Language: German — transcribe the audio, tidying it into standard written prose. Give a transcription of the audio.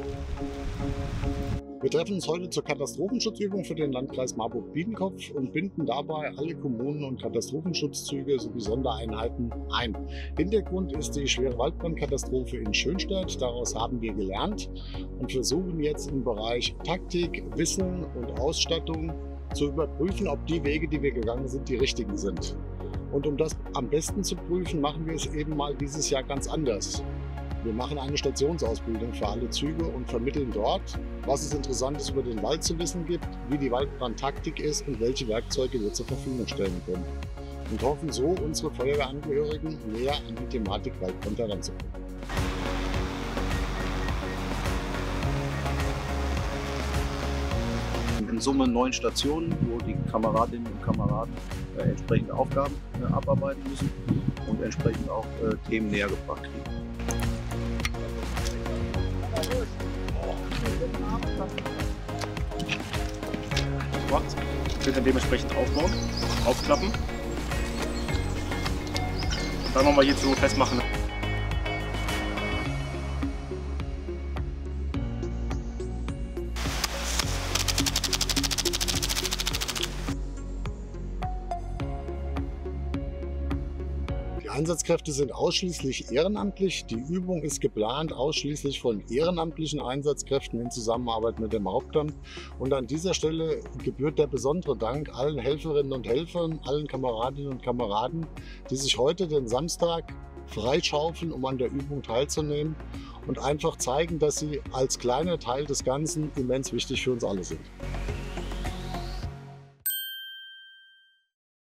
Wir treffen uns heute zur Katastrophenschutzübung für den Landkreis Marburg-Biedenkopf und binden dabei alle Kommunen und Katastrophenschutzzüge sowie Sondereinheiten ein. Hintergrund ist die schwere Waldbrandkatastrophe in Schönstadt. Daraus haben wir gelernt und versuchen jetzt im Bereich Taktik, Wissen und Ausstattung zu überprüfen, ob die Wege, die wir gegangen sind, die richtigen sind. Und um das am besten zu prüfen, machen wir es eben mal dieses Jahr ganz anders. Wir machen eine Stationsausbildung für alle Züge und vermitteln dort, was es Interessantes über den Wald zu wissen gibt, wie die Waldbrandtaktik ist und welche Werkzeuge wir zur Verfügung stellen können. Und hoffen so, unsere Feuerwehrangehörigen näher an die Thematik Waldbrand heranzubringen. In Summe 9 Stationen, wo die Kameradinnen und Kameraden entsprechende Aufgaben abarbeiten müssen und entsprechend auch Themen näher gebracht kriegen. Wird dann dementsprechend aufbauen, aufklappen. Und dann nochmal hier so festmachen. Die Einsatzkräfte sind ausschließlich ehrenamtlich. Die Übung ist geplant ausschließlich von ehrenamtlichen Einsatzkräften in Zusammenarbeit mit dem Hauptamt. Und an dieser Stelle gebührt der besondere Dank allen Helferinnen und Helfern, allen Kameradinnen und Kameraden, die sich heute den Samstag freischaufeln, um an der Übung teilzunehmen und einfach zeigen, dass sie als kleiner Teil des Ganzen immens wichtig für uns alle sind.